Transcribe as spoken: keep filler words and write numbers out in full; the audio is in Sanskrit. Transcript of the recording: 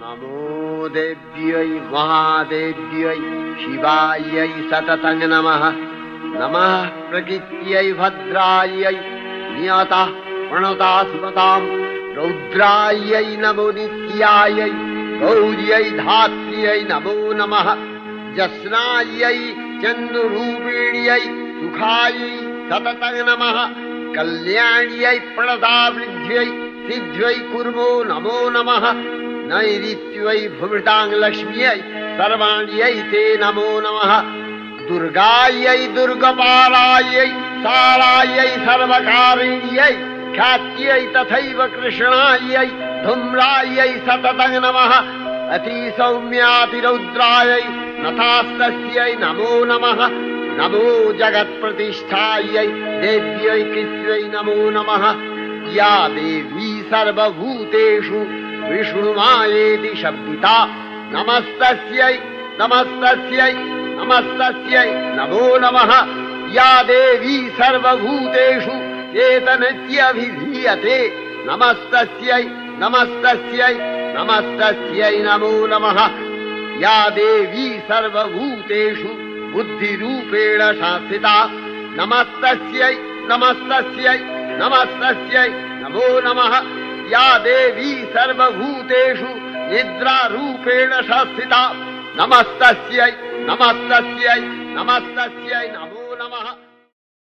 नमो देव्यै महादेव्यै शिवायै सततं नमः। नमः प्रकृत्यै भद्रायै नियता प्रणता स्मताम्। रौद्रायै नमो नित्यायै गौर्यै धात्र्यै नमो नमः। जस्नायै चन्द्ररूपिण्यै सुखायै सततं नमः। कल्याण्यै प्रणतावृद्ध्यै सिद्ध्यै कुर्मो नमो नमः। नैऋत्यै भूमृताङ्गलक्ष्म्यै सर्वाण्यै ते नमो नमः। दुर्गायै दुर्गपालायै सारायै सर्वकारिण्यै ख्यात्यै तथैव कृष्णायै धूम्रायै सततं नमः। अतिसौम्यातिरौद्रायै नतास्तस्यै नमो नमः। नमो जगत्प्रतिष्ठायै देव्यै कृत्यै नमो नमः। या देवी सर्वभूतेषु विष्णुमायेति शब्दिता नमस्तस्यै नमस्तस्यै नमस्तस्यै नमो नमः। या देवी सर्वभूतेषु एतनित्यभिधीयते नमस्तस्यै नमस्तस्यै नमस्तस्यै नमो नमः। या देवी सर्वभूतेषु बुद्धिरूपेण संस्थिता नमस्तस्यै नमस्तस्यै नमस्तस्यै नमो नमः। या देवी सर्वभूतेषु निद्रारूपेण संस्थिता नमस्तस्यै नमस्तस्यै नमस्तस्यै नमो नमः।